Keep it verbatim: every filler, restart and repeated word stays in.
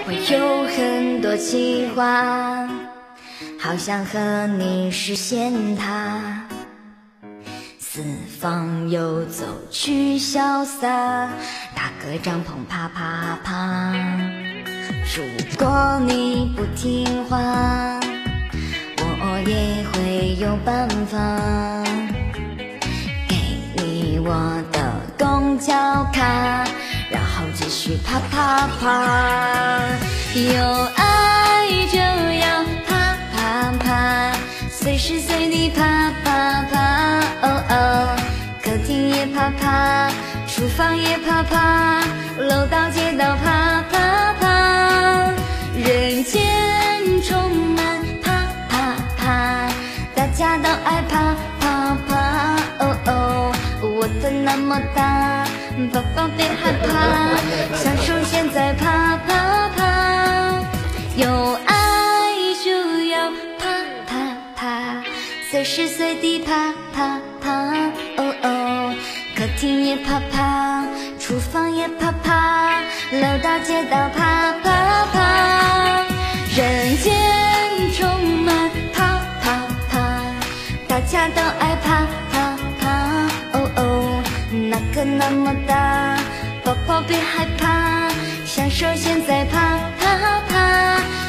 我有很多计划，好想和你实现它。四方游走去潇洒，搭个帐篷啪啪啪。如果你不听话，我也会有办法给你我的公交卡，然后继续啪啪啪。有爱就要啪啪啪，随时随地啪啪啪。哦哦，客厅也啪啪，厨房也啪啪，楼道街道啪啪啪。人间充满啪啪啪，大家都爱啪啪啪。哦哦，我的那么大，宝宝别害怕，享受现在啪啪啪。有爱就要啪啪啪，随时随地啪啪啪。哦哦，客厅也啪啪，厨房也啪啪，楼道街道啪啪啪。人间充满啪啪啪，大家都爱啪啪啪。哦哦，那个那么大，宝宝别害怕，享受现在啪啪啪。